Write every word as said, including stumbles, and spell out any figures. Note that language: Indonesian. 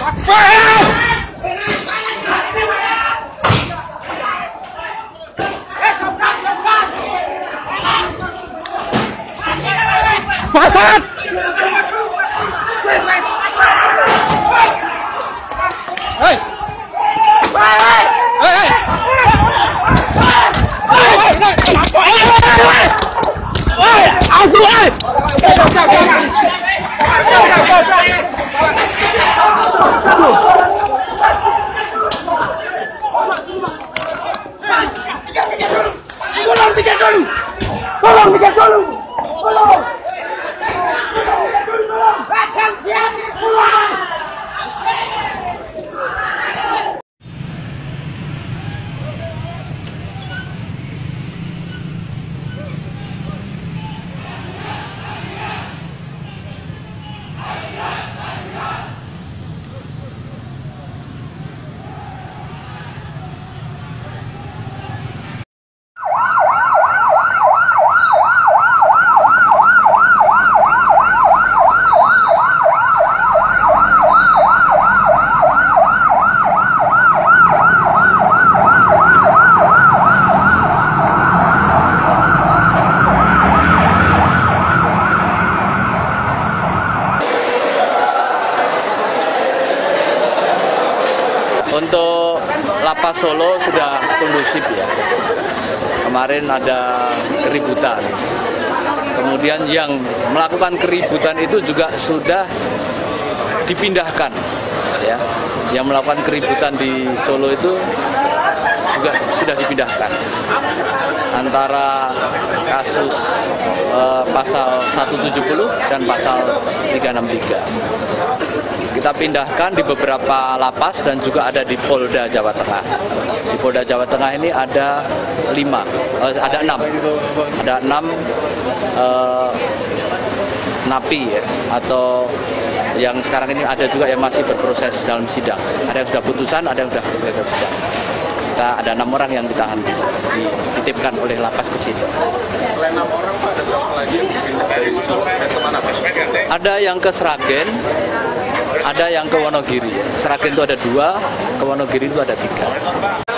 Pasat! Hei! Hei! Hei! Asu, hei! Tolong pikir dulu! Tolong pikir dulu! Tolong! Untuk Lapas Solo sudah kondusif ya. Kemarin ada keributan. Kemudian yang melakukan keributan itu juga sudah dipindahkan ya. Yang melakukan keributan di Solo itu juga sudah dipindahkan. Antara kasus eh, pasal seratus tujuh puluh dan pasal tiga enam tiga. Kita pindahkan di beberapa lapas dan juga ada di Polda Jawa Tengah. Di Polda Jawa Tengah ini ada lima, eh, ada enam, ada enam eh, napi ya, atau yang sekarang ini ada juga yang masih berproses dalam sidang. Ada yang sudah putusan, ada yang sudah berproses sidang. Kita ada enam orang yang ditahan di sini, dititipkan oleh lapas ke sini. Selain enam orang Pak, ada berapa lagi yang dipindah dari Solo dan kemana Pak? Ada yang ke Sragen, ada yang ke Wonogiri. Sragen itu ada dua, ke Wonogiri itu ada tiga.